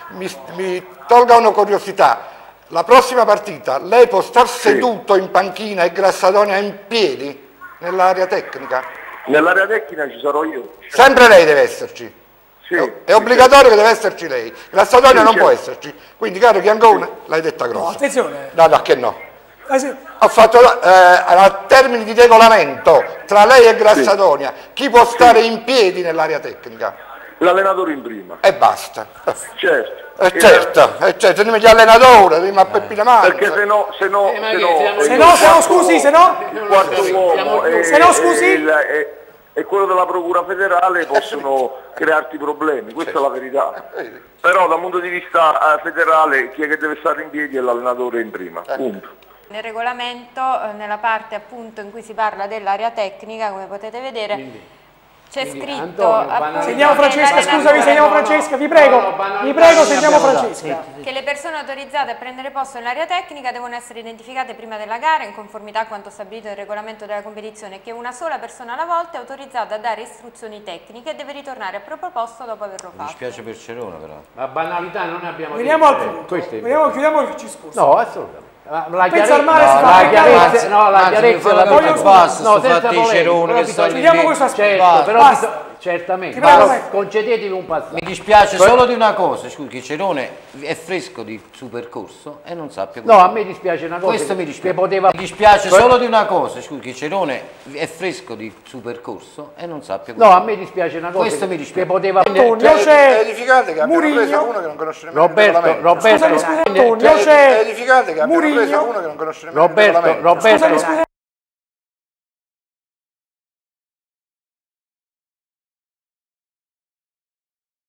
mi tolga una curiosità. La prossima partita lei può star seduto in panchina e Grassadonia in piedi nell'area tecnica? Nell'area tecnica ci sarò io. Sempre lei deve esserci. Sì, è obbligatorio che deve esserci lei. Grassadonia non può certo. esserci. Quindi, caro Chiangone, l'hai detta grossa. No, attenzione. No, che no. Sì. Ho fatto a termini di regolamento tra lei e Grassadonia. Chi può stare in piedi nell'area tecnica? L'allenatore in prima. E basta. Certo. Certo, prima gli allenatori, prima a Peppino Manzo. Perché se no, Se no, scusi, se no? Il quarto uomo Se no, scusi? e quello della Procura federale possono crearti problemi, questa è la verità. Però dal punto di vista federale chi è che deve stare in piedi è l'allenatore in prima, punto. Nel regolamento, nella parte appunto in cui si parla dell'area tecnica, come potete vedere, c'è scritto appunto Sentiamo Francesca, scusami, sentiamo Francesca, vi prego, sentiamo Francesca. Che le persone autorizzate a prendere posto nell'area tecnica devono essere identificate prima della gara in conformità a quanto stabilito nel regolamento della competizione e che una sola persona alla volta è autorizzata a dare istruzioni tecniche e deve ritornare a proprio posto dopo averlo fatto. Mi dispiace per Cerone però. La banalità non ne abbiamo Veniamo al punto, chiudiamo il discorso. No, assolutamente. La chiarezza, la chiarezza la basta, fatti Cerone che stanno chiudiamo questo aspetto. Certo, però certamente, concedetevi un passaggio. Mi dispiace solo di una cosa, scusi, che Cerone è fresco di suo percorso e non sappia No, a me dispiace una cosa. Questo mi dispiace. Poteva... Mi dispiace solo di una cosa, scusi, che Cerone è fresco di suo percorso e non sappia No, a me dispiace una cosa. Questo mi dispiace. Poteva... C'è edificante che abbiano preso uno che non conosce nemmeno il regolamento. Roberto, È edificante che abbiano preso uno che non conosce nemmeno il regolamento. Roberto,